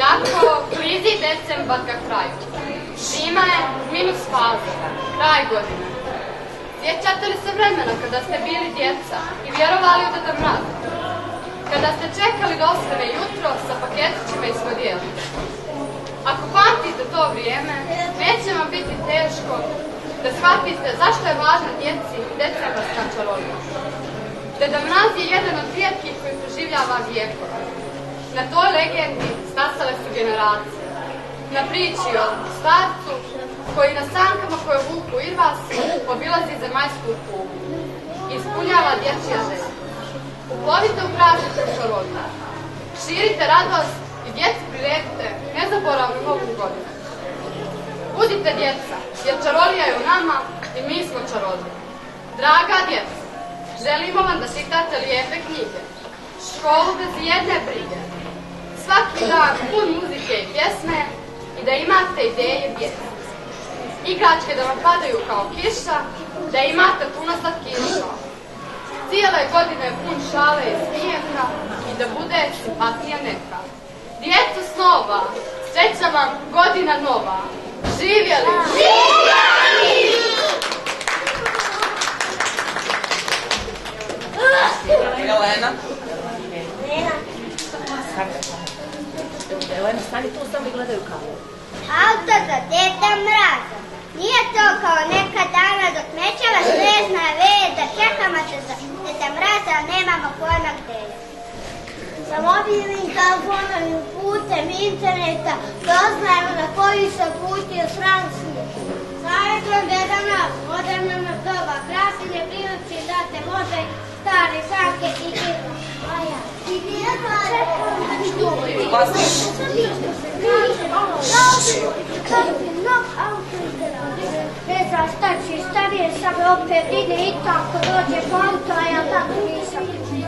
Tako klizi decembar ka kraju. Zima je minus faza, kraj godine. Sjećate li se vremena kada ste bili djeca i vjerovali u Deda Mraza? Kada ste čekali da osvane jutro sa paketićima i skladijelima? Ako pamtite to vrijeme, neće vam biti teško da shvatite zašto je važna djeci decembarska čarolija. Deda Mraz je jedan od rijetkih koji proživljava vijekova. Na toj legendi stasale su generacije. Na priči o starcu koji na sankama koje vuku irvas obilazi zemaljsku kuglu i ispunjava dječje želje. Uplovite u prazničnu čaroliju. Širite radost i djeci priredite nezaboravnu novu godinu. Budite djeca, jer čarolija je u nama i mi smo čarolije. Draga djeca, želimo vam da čitate lijepe knjige, školu bez jedne brige, svaki dan pun muzike i pjesme i da imate ideje bijede. Igračke da vam padaju kao kiša, da imate puno slatkiša. Cijele godine pun šale i smijeha i da bude simpatija neka. Djeco snova, sreća vam godina nova. Živjeli! Živjeli! Jelena? Jelena, stani tu, samo i gledaju kavu. Auto za Deda Mraza. Nije to kao neka dana dok nećeva snezna već da čekamo se za Deda Mraza, a nemamo pojma gde je. Sa mobilnim telefonom i putem interneta doznajemo na koji se putio sram svijet. Savjetujem Deda Mraz, moderno na doba, krasine prinoći da te može stare sanke i kino. Maja, ti nije ne znaš šta će, stavije sam opet ide i tako dođe po auto, a ja tako nisam.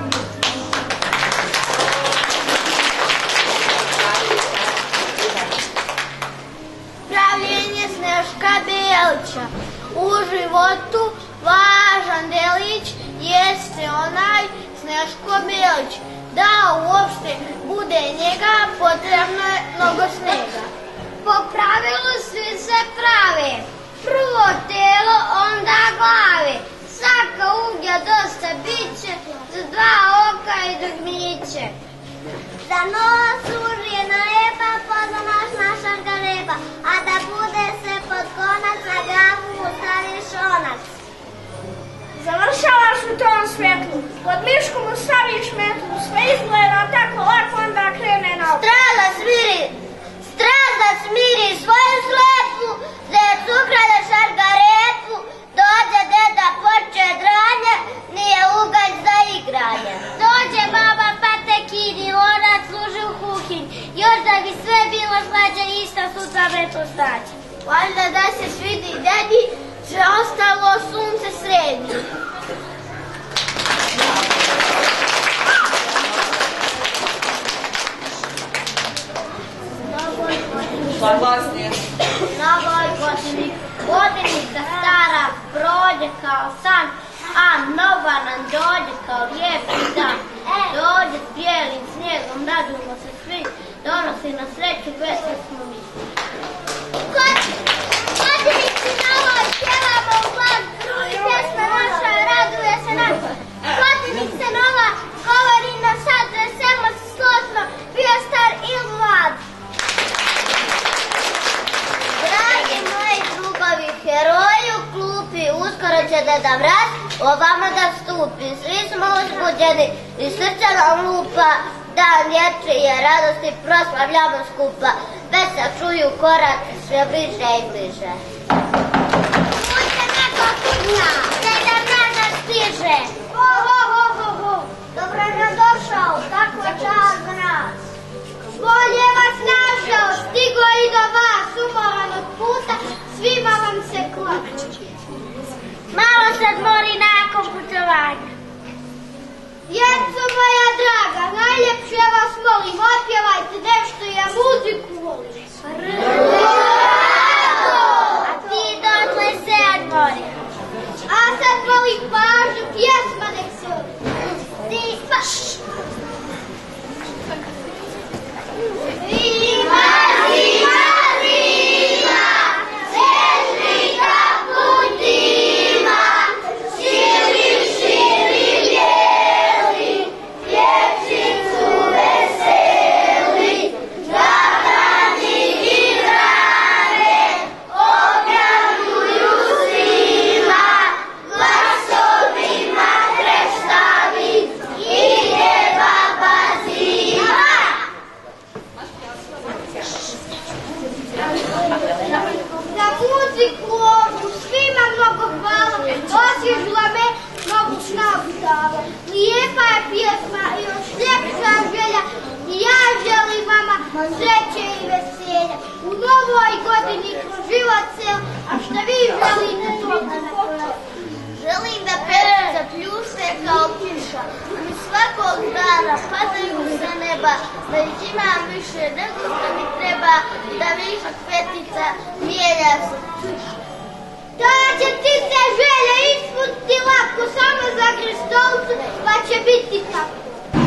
Pravljenje Sneška Belića. U životu važan delić jeste onaj Sneško Belić. Da uopšte bude njega potrebno je mnogo snega. Po pravilu svi se prave. Prvo telo, onda glave. Svaka uglja dosta biće, za dva oka i dugmiće. Za nos služi jedna lepa, pozamašna šargareba, a da bude se pod konac na glavu ustaviš onac. Završavaš u tom svjetlu, pod mišku mu staviš metlu, sve izgleda tako lako, onda krene na oku. Straza smiri svoju slepu, zec ukrade šargarepu, dođe deda poče dranje, nije ugalj za igranje. Dođe baba pa te kidi, onac služi u kuhinj, još da bi sve bilo slađe, ista sutra metlu staće. Valjda da se svidi dedi, sve ostalo sunce sredi. Glasnije. Na ovoj godini, godinica stara prođe kao san, a nova nam dođe kao lijepi dan. Dođe s bijelim snijegom, radujemo se svi, donosi na sreću, veseli smo mi. Godinici novoj pjevamo u glas, pjesma naša raduje se nas. Godinice nova govori nam sad, veselimo se slosno, bio star ili mlad. Dragi moji drugovi, heroji u klupi, uskoro će Deda Mraz o vama da stupi. Svi smo uzbuđeni i srce nam lupa, dan dječje radosti proslavljamo skupa. Već se čuju koraci sve bliže i bliže. Puće neko kućna, Deda Mraz nas stiže. Ho, ho, ho, ho, ho, dobro je nam došao, tako je čas za nas. Bolje vas našao, stigo i do vas, umoran od puta, svima vam se klaču. Malo se odmori nakon putovanja. Djeco moja draga, najljepše vas molim, otpjevajte nešto, ja muziku volim. A ti dotle se odmori. A sad molim pažnju, pjesma nek se odmori. Svima pjesma i još ljepša želja i ja želim vama sreće i veselja. U novoj godini kroz život cel, a šta vi želite to da počne? Želim da petice pljusne kao kiša i svakog dana padaju sa neba, da ih imam više nego što mi treba, da višak petica mijenja se kiša. Da će ti se želje ispuniti lako, samo zagri stolicu pa će biti tako.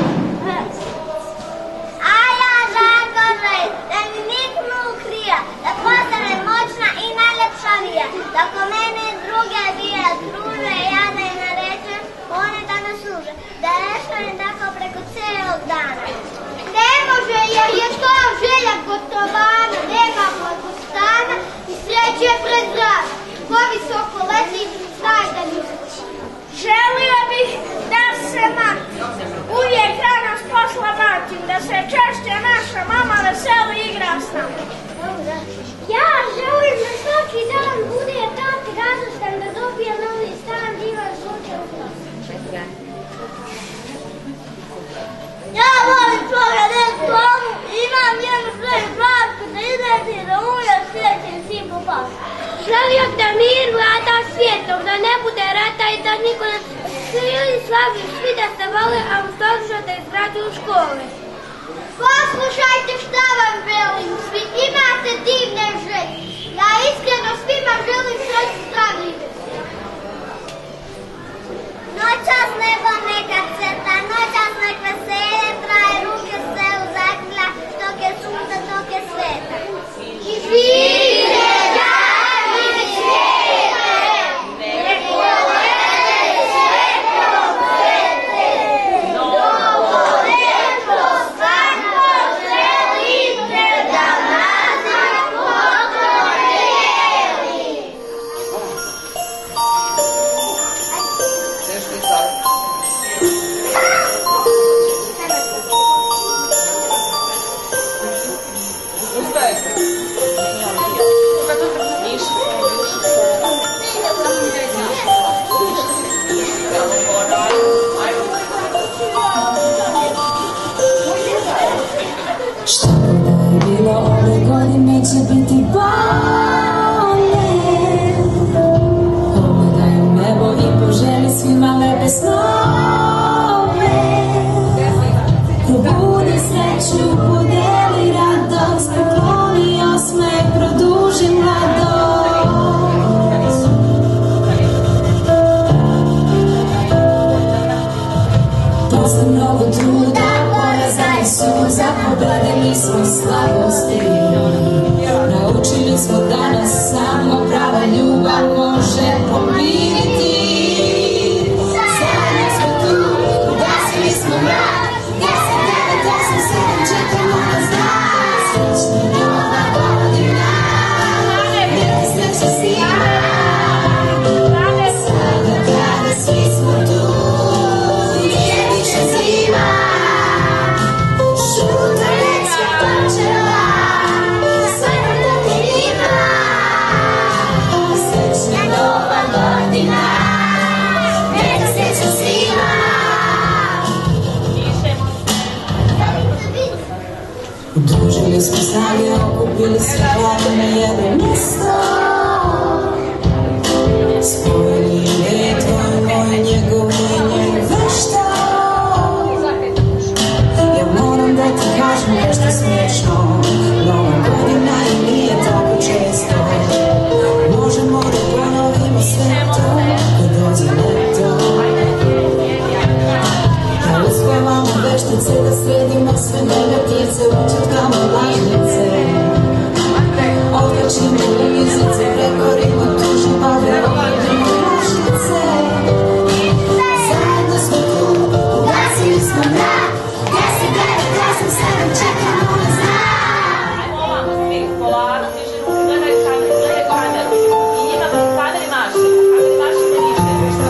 A ja zagovorim da mi niknu krija, da postane moćna i najljepšavija, da ko mene druge dvije druže, ja da im naređujem, one da me služe, da rešujem tako preko cijelog dana. Ne može jer je to želja gotovana, nema blagostana i sreće pred zrak. Ko visoko leti, znaj da nisam. Želio bih da se uvijek rano s posla vratim, da se češće naša mama veseli i igra s nama. Ja želim da svaki dan bude tako radostan, da dobije novi stan, divan slučaj. Ja volim svoga neku ovu, imam jednu svoju bratku, da izleti da uvijek svijetim svim popavim. Želio da mir vlada svijetom, da ne bude rata i da niko ne svili slavi, svi da se vole, a u točno da izgrađuju škole. Poslušajte šta vam velim, svi imate divne želje. Ja iskreno svima želim sreću, zdravlje i veselje. Noćas nebo neka cveta, noćas nek veselje traje, ruke se u zakrila, dok je sunca, dok je sveta. I živite dani svijete, nek volene svetlo svete, novo leto svatko želite da nazad pokoreli. Teško i sad. Ustajete. Šta da je bilo ove godine će biti bolje. Pogledaj u nebo i poželi svima lepe snove. Probudi sreću, podeli radost, pokloni osmeh, produži mladost. Posle mnogo truda, poraza i suza, pobedili smo slabosti. Naučili smo danas samo prava ljubav može pomiriti. Zajedno smo tu, ugasili smo mrak, 10, 9, 8, 7, čekamo na znak. Srećna nova godina, neka sreća svima. Sada kada svi smo tu, nije više zima. Žuta ljepska počela, sve nam da ti ima. Srećna nova godina, neka sreća svima. Udružili smo snage, okupili se hlade na jedno mjesto. Spojili ime tvoj, moj, njegov i njegov vešto. Ja moram da ti kažem nešto smiješno, nova godina i nije tako često. Možemo da ponovimo sve to, kad dođe leto. Da uspevamo veštice, da sredimo sve negativce, učutkamo lažnice. Odkačimo lizice, prekorimo tužu, pa verovimo lažnice. Zajedno smo tu, ugasili smo mrak, 10, 9, 8, 7, čekamo na znak. Ovamo svi, polako, diže ruke, gledaj kameru. I njima kameri maše, kameri maše ne više.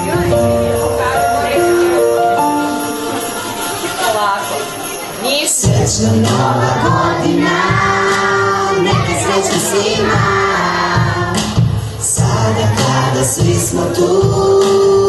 Polako. Srećna nova godina, neka sreća svima. Sada kada svi smo tu,